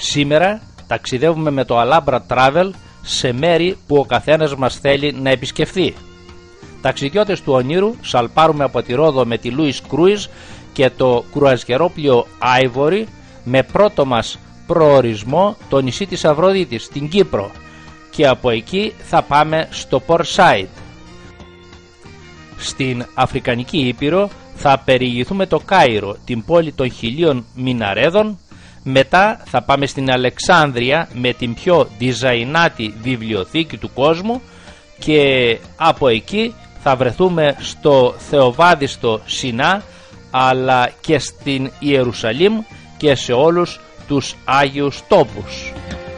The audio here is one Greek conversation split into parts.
Σήμερα ταξιδεύουμε με το Alhambra Travel σε μέρη που ο καθένας μας θέλει να επισκεφθεί. Ταξιδιώτες του ονείρου σαλπάρουμε από τη Ρόδο με τη Louis Cruise και το κρουαζιερόπλοιο Ivory με πρώτο μας προορισμό το νησί της Αφροδίτης, την Κύπρο, και από εκεί θα πάμε στο Port Said. Στην Αφρικανική Ήπειρο θα περιηγηθούμε το Κάιρο, την πόλη των 1000 μιναρέδων. Μετά θα πάμε στην Αλεξάνδρεια με την πιο διζαϊνάτη βιβλιοθήκη του κόσμου και από εκεί θα βρεθούμε στο θεοβάδιστο Σινά, αλλά και στην Ιερουσαλήμ και σε όλους τους Άγιους τόπους.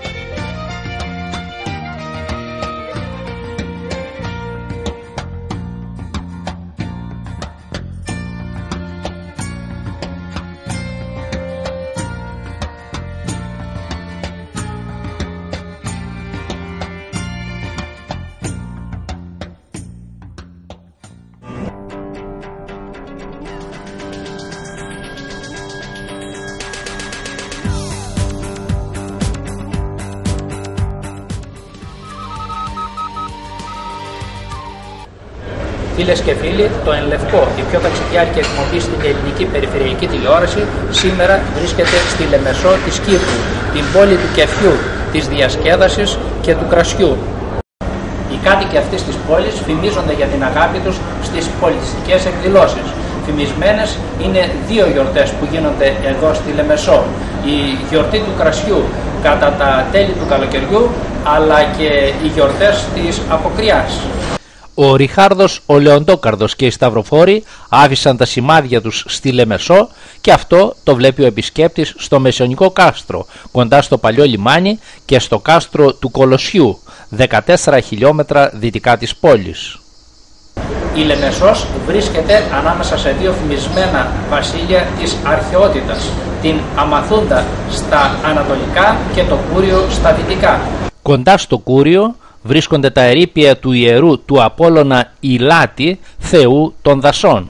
Φίλες και φίλοι, το Εν Λευκό, η πιο ταξιδιάρικη εκπομπή στην ελληνική περιφερειακή τηλεόραση, σήμερα βρίσκεται στη Λεμεσό της Κύπρου, την πόλη του κεφιού, της διασκέδασης και του κρασιού. Οι κάτοικοι αυτής της πόλης φημίζονται για την αγάπη τους στις πολιτιστικές εκδηλώσεις. Φημισμένες είναι δύο γιορτές που γίνονται εδώ στη Λεμεσό. Η γιορτή του κρασιού κατά τα τέλη του καλοκαιριού, αλλά και οι γιορτές της Αποκριάς. Ο Ριχάρδος, ο Λεοντόκαρδος και οι Σταυροφόροι άφησαν τα σημάδια τους στη Λεμεσό και αυτό το βλέπει ο επισκέπτης στο Μεσαιωνικό κάστρο, κοντά στο παλιό λιμάνι και στο κάστρο του Κολοσσιού, 14 χιλιόμετρα δυτικά της πόλης. Η Λεμεσός βρίσκεται ανάμεσα σε δύο φημισμένα βασίλεια της αρχαιότητας, την Αμαθούντα στα ανατολικά και το Κούριο στα δυτικά. Κοντά στο Κούριο βρίσκονται τα ερείπια του ιερού του Απόλλωνα Ηλάτη, θεού των δασών.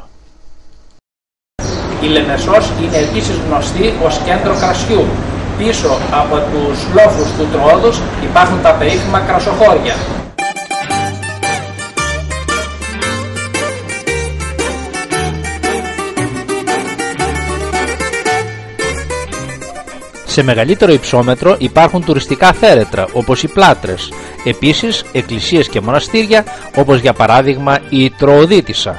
Η Λεμεσός είναι επίσης γνωστή ως κέντρο κρασιού. Πίσω από τους λόφους του Τροόδους υπάρχουν τα περίφημα κρασοχώρια. Σε μεγαλύτερο υψόμετρο υπάρχουν τουριστικά θέρετρα όπως οι Πλάτρες, επίσης εκκλησίες και μοναστήρια όπως για παράδειγμα η Τροοδίτισσα.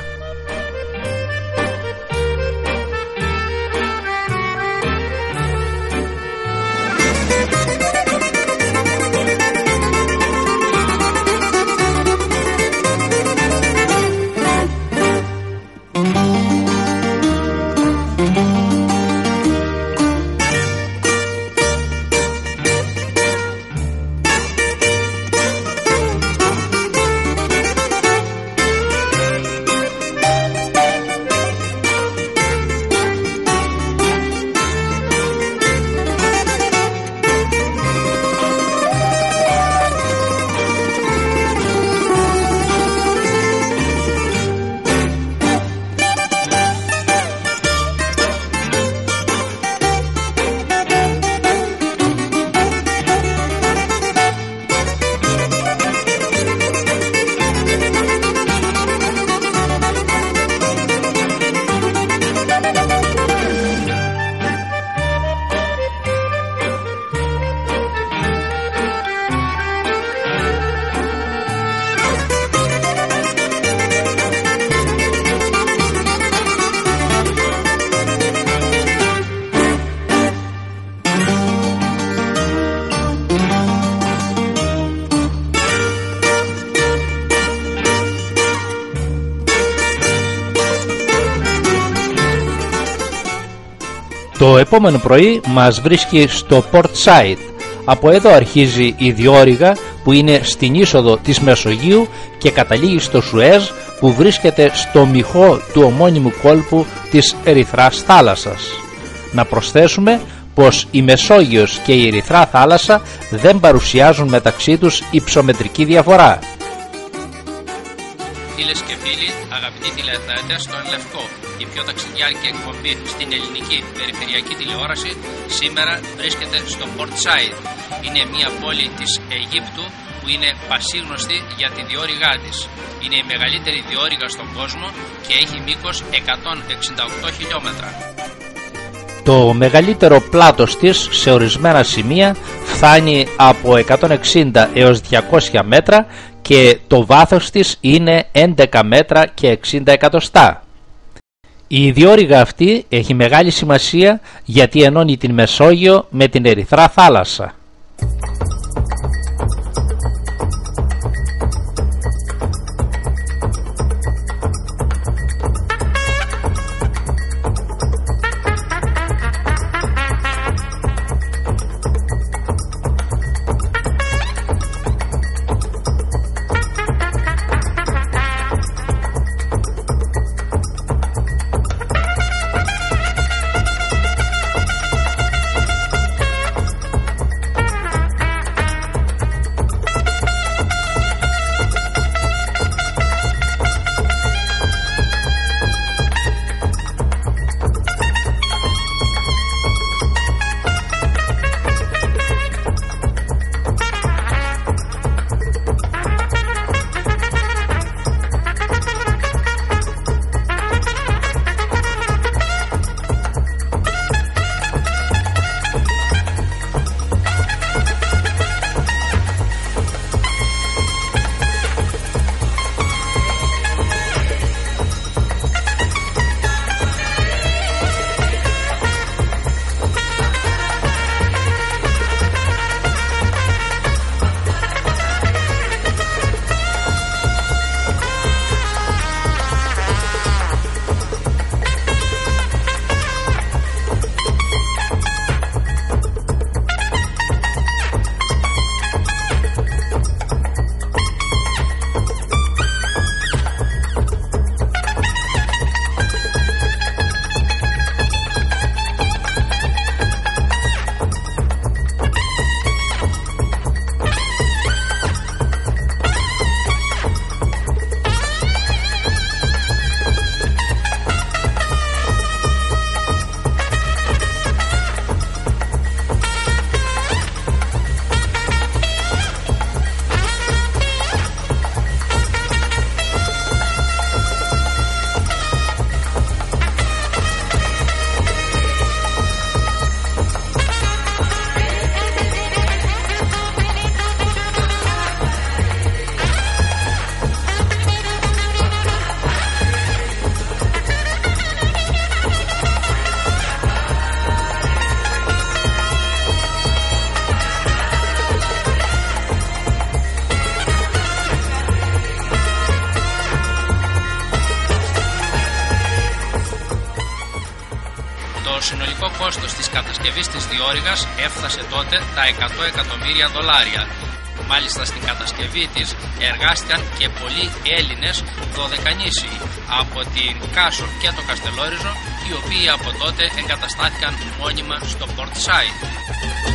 Το επόμενο πρωί μας βρίσκει στο Port Said. Από εδώ αρχίζει η διόρυγα που είναι στην είσοδο της Μεσογείου και καταλήγει στο Σουέζ που βρίσκεται στο μυχό του ομώνυμου κόλπου της Ερυθράς θάλασσας. Να προσθέσουμε πως η Μεσόγειος και η Ερυθρά θάλασσα δεν παρουσιάζουν μεταξύ τους υψομετρική διαφορά. Φίλες και φίλοι, αγαπητοί τηλεθεατές στο Εν Λευκό, η πιο ταξιδιάρικη εκπομπή στην ελληνική περιφερειακή τηλεόραση σήμερα βρίσκεται στο Port Said. Είναι μια πόλη της Αιγύπτου που είναι πασίγνωστη για τη διόρυγά της. Είναι η μεγαλύτερη διόρυγα στον κόσμο και έχει μήκος 168 χιλιόμετρα. Το μεγαλύτερο πλάτος της σε ορισμένα σημεία φτάνει από 160 έως 200 μέτρα και το βάθος της είναι 11 μέτρα και 60 εκατοστά. Η διόρυγα αυτή έχει μεγάλη σημασία γιατί ενώνει την Μεσόγειο με την Ερυθρά θάλασσα. Το συνολικό κόστος της κατασκευής της διόρυγας έφτασε τότε τα $100 εκατομμύρια. Μάλιστα στην κατασκευή της εργάστηκαν και πολλοί Έλληνες δωδεκανήσιοι από την Κάσο και το Καστελόριζο, οι οποίοι από τότε εγκαταστάθηκαν μόνιμα στο Port Said.